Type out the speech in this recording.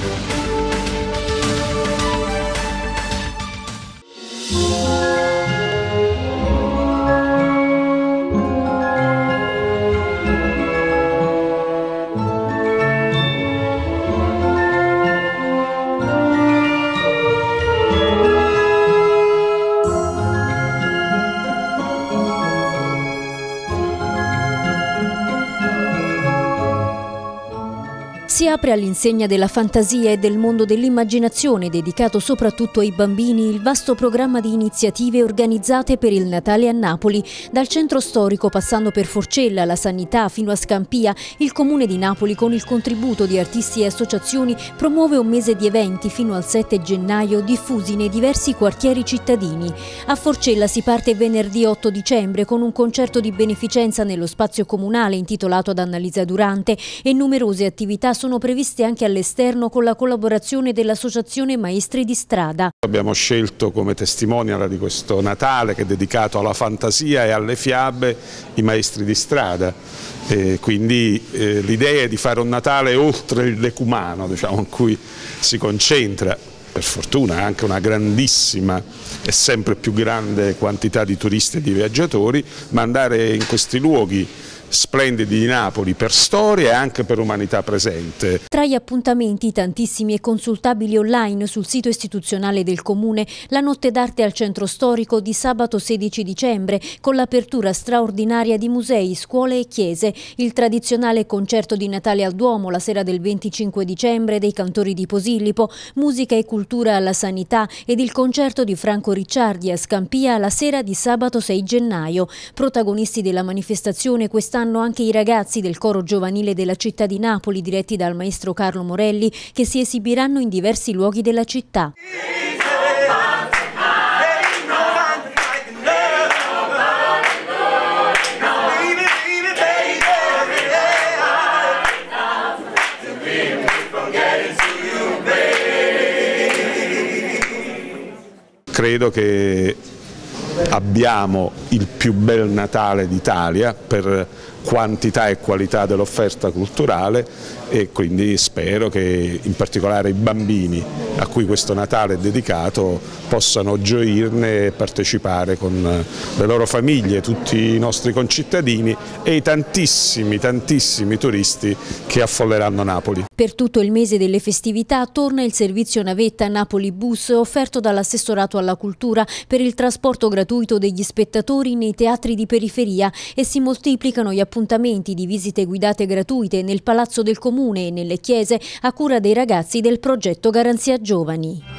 Si apre all'insegna della fantasia e del mondo dell'immaginazione, dedicato soprattutto ai bambini, il vasto programma di iniziative organizzate per il Natale a Napoli. Dal centro storico, passando per Forcella, la Sanità, fino a Scampia, il Comune di Napoli, con il contributo di artisti e associazioni, promuove un mese di eventi fino al 7 gennaio, diffusi nei diversi quartieri cittadini. A Forcella si parte venerdì 8 dicembre con un concerto di beneficenza nello spazio comunale intitolato ad Annalisa Durante, e numerose attività sono previste anche all'esterno con la collaborazione dell'Associazione Maestri di Strada. Abbiamo scelto come testimonial di questo Natale, che è dedicato alla fantasia e alle fiabe, i Maestri di Strada. Quindi l'idea è di fare un Natale oltre l'ecumano, diciamo, in cui si concentra, per fortuna, anche una grandissima e sempre più grande quantità di turisti e di viaggiatori, ma andare in questi luoghi splendidi di Napoli per storia e anche per umanità presente. Tra gli appuntamenti, tantissimi e consultabili online sul sito istituzionale del Comune, la notte d'arte al centro storico di sabato 16 dicembre con l'apertura straordinaria di musei, scuole e chiese, il tradizionale concerto di Natale al Duomo la sera del 25 dicembre dei Cantori di Posillipo, musica e cultura alla Sanità ed il concerto di Franco Ricciardi a Scampia la sera di sabato 6 gennaio. Protagonisti della manifestazione quest'anno anche i ragazzi del coro giovanile della città di Napoli, diretti dal maestro Carlo Morelli, che si esibiranno in diversi luoghi della città. Credo che abbiamo il più bel Natale d'Italia per quantità e qualità dell'offerta culturale, e quindi spero che in particolare i bambini a cui questo Natale è dedicato possano gioirne e partecipare con le loro famiglie, tutti i nostri concittadini e i tantissimi turisti che affolleranno Napoli. Per tutto il mese delle festività torna il servizio navetta Napoli Bus, offerto dall'assessorato alla cultura per il trasporto gratuito degli spettatori nei teatri di periferia, e si moltiplicano gli appuntamenti di visite guidate gratuite nel Palazzo del Comune e nelle chiese a cura dei ragazzi del progetto Garanzia Giovani.